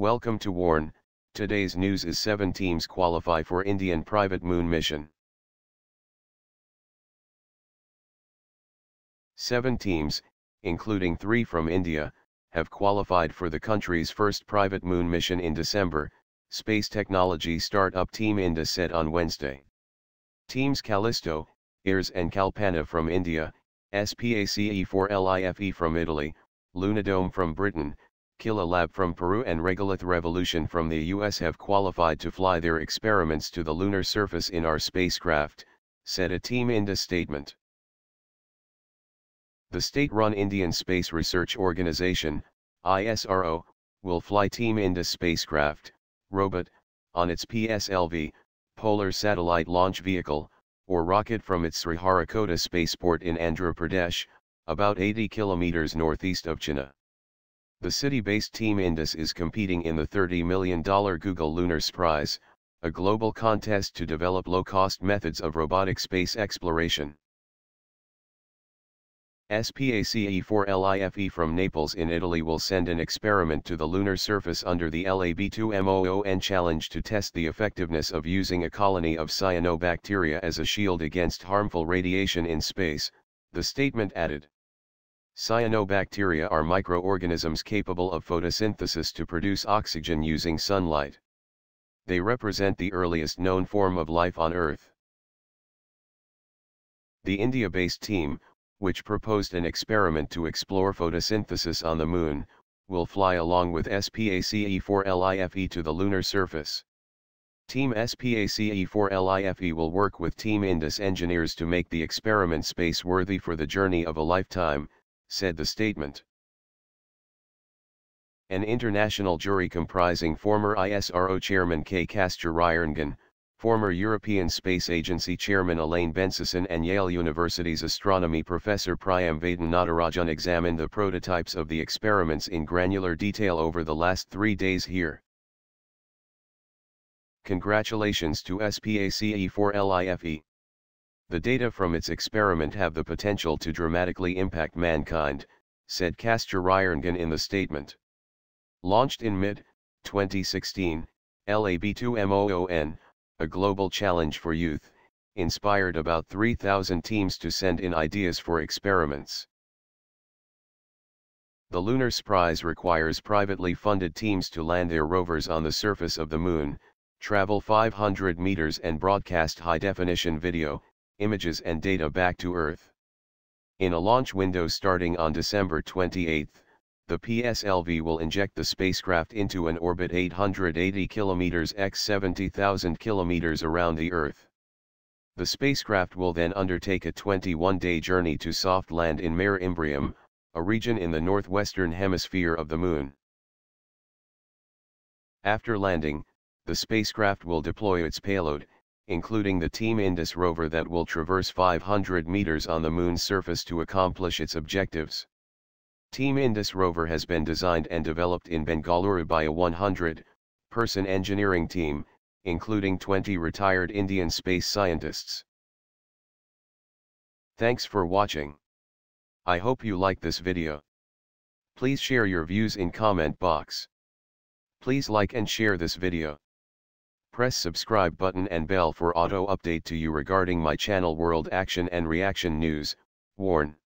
Welcome to Warn. Today's news is 7 teams qualify for Indian private moon mission. 7 teams, including 3 from India, have qualified for the country's first private moon mission in December, space technology startup TeamIndus said on Wednesday. Teams Callisto, ISRO and Kalpana from India, SPACE4LIFE from Italy, Lunadome from Britain, Killa Lab from Peru and Regolith Revolution from the US have qualified to fly their experiments to the lunar surface in our spacecraft, said a TeamIndus statement. The state-run Indian Space Research Organization, ISRO, will fly TeamIndus spacecraft, robot, on its PSLV, Polar Satellite Launch Vehicle, or rocket from its Sriharikota spaceport in Andhra Pradesh, about 80 kilometers northeast of Chennai. The city-based TeamIndus is competing in the $30 million Google Lunar Xprize, a global contest to develop low-cost methods of robotic space exploration. SPACE4LIFE from Naples in Italy will send an experiment to the lunar surface under the Lab2MOON challenge to test the effectiveness of using a colony of cyanobacteria as a shield against harmful radiation in space, the statement added. Cyanobacteria are microorganisms capable of photosynthesis to produce oxygen using sunlight. They represent the earliest known form of life on Earth. The India-based team, which proposed an experiment to explore photosynthesis on the Moon, will fly along with SPACE4LIFE to the lunar surface. Team SPACE4LIFE will work with TeamIndus engineers to make the experiment space-worthy for the journey of a lifetime, said the statement. An international jury comprising former ISRO chairman K. Kasturyangan, former European Space Agency Chairman Elaine Bensison and Yale University's astronomy professor Priyam Vaidyanatarajan examined the prototypes of the experiments in granular detail over the last 3 days here. Congratulations to SPACE4LIFE. The data from its experiment have the potential to dramatically impact mankind, said Kasturyangan in the statement. Launched in mid-2016, Lab2MOON, a global challenge for youth, inspired about 3,000 teams to send in ideas for experiments. The Lunar Xprize requires privately funded teams to land their rovers on the surface of the Moon, travel 500 meters and broadcast high-definition video, images and data back to Earth. In a launch window starting on December 28, the PSLV will inject the spacecraft into an orbit 880 km x 70,000 km around the Earth. The spacecraft will then undertake a 21-day journey to soft land in Mare Imbrium, a region in the northwestern hemisphere of the Moon. After landing, the spacecraft will deploy its payload, including the TeamIndus rover that will traverse 500 meters on the Moon's surface to accomplish its objectives. TeamIndus rover has been designed and developed in Bengaluru by a 100-person engineering team, including 20 retired Indian space scientists. Thanks for watching. I hope you like this video. Please share your views in comment box. Please like and share this video. Press subscribe button and bell for auto update to you regarding my channel World Action and Reaction News, Warn.